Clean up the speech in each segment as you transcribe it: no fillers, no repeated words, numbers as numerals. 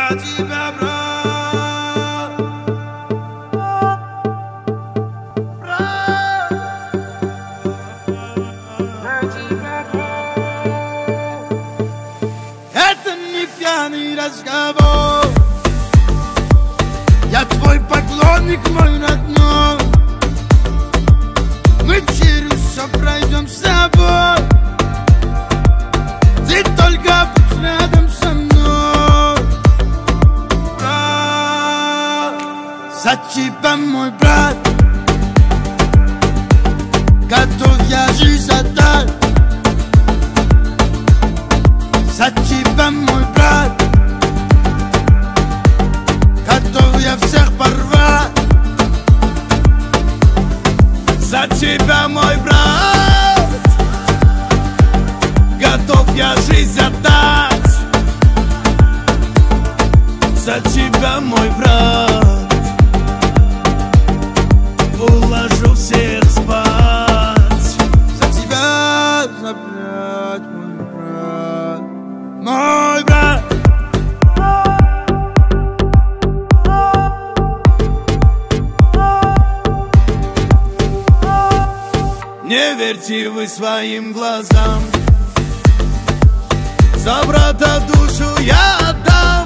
тебя, брат. Это не пьяный разговор. Я твой поклонник, мой родной. Мы через все пройдем с тобой. Ты только будь рядом со мной. Брат, за тебя, мой брат, готов я жизнь отдать. За тебя, мой брат, готов я всех порвать. За тебя, мой брат, готов я жизнь отдать. За тебя, мой брат, уложу всех спать. За тебя, за брат, мой брат, мой брат. Не верьте вы своим глазам, за брата душу я отдам.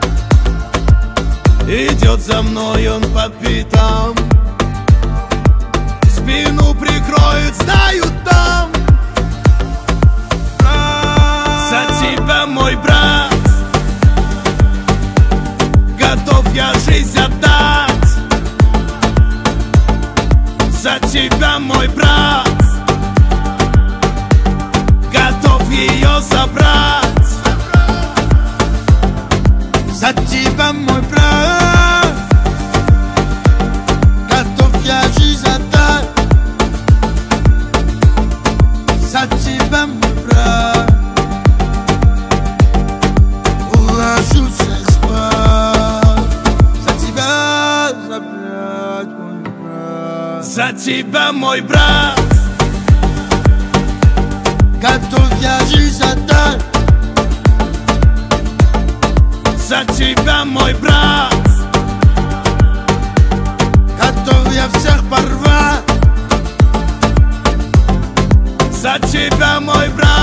Идет за мной он по пятам, спину прикроет, знают там. За тебя, мой брат, готов я жизнь отдать. За тебя, мой брат, готов ее забрать. За тебя, мой брат, готов я жизнь отдать. За тебя, мой брат, уложу всех спать. За тебя, за брат, мой брат. За тебя, мой брат, готов я жизнь отдать. За тебя, мой брат, готов я всех порвать. За тебя, мой брат.